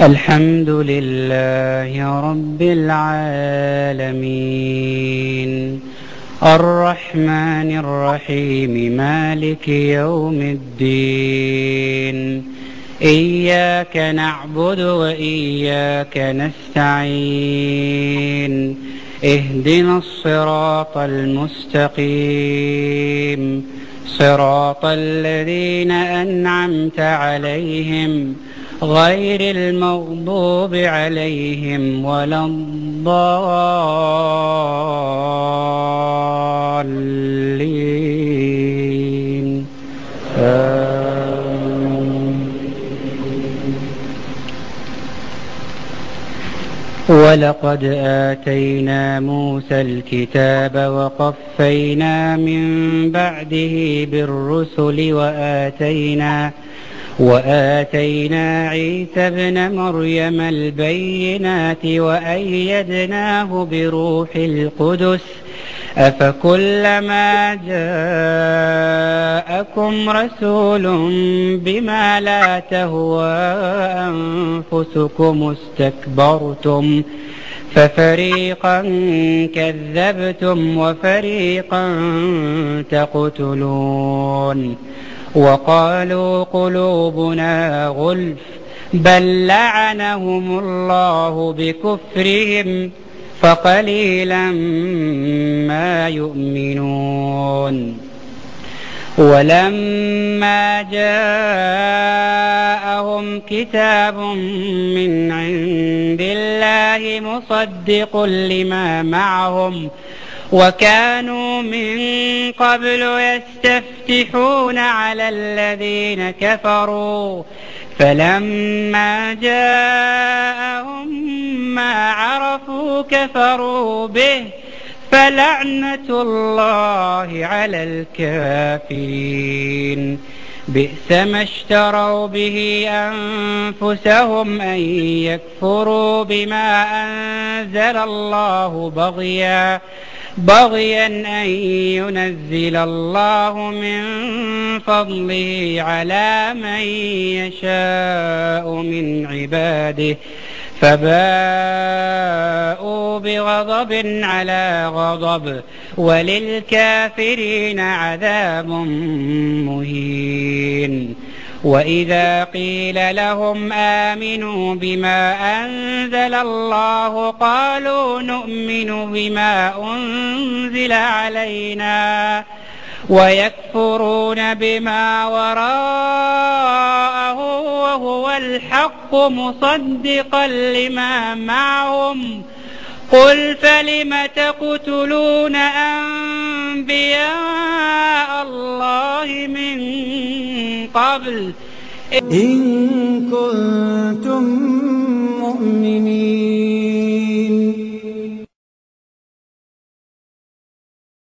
الحمد لله رب العالمين الرحمن الرحيم مالك يوم الدين إياك نعبد وإياك نستعين اهدنا الصراط المستقيم صراط الذين أنعمت عليهم غير المغضوب عليهم ولا الضالين ولقد آتينا موسى الكتاب وقفينا من بعده بالرسل وآتينا عيسى ابن مريم البينات وأيدناه بروح القدس أفكلما جاءكم رسول بما لا تهوى أنفسكم استكبرتم ففريقا كذبتم وفريقا تقتلون وقالوا قلوبنا غلف بل لعنهم الله بكفرهم فقليلا ما يؤمنون ولما جاءهم كتاب من عند الله مصدق لما معهم وكانوا من قبل يستفتحون على الذين كفروا فلما جاءهم ما عرفوا كفروا به فلعنة الله على الكافرين بئس ما اشتروا به أنفسهم أن يكفروا بما أنزل الله بغيا أن ينزل الله من فضله على من يشاء من عباده فباءوا بغضب على غضب وللكافرين عذاب مهين وإذا قيل لهم آمنوا بما أنزل الله قالوا نؤمن بما أنزل علينا ويكفرون بما وراءه وهو الحق مصدقا لما معهم قل فلم تقتلون أنبياء الله من قبل إن كنتم مؤمنين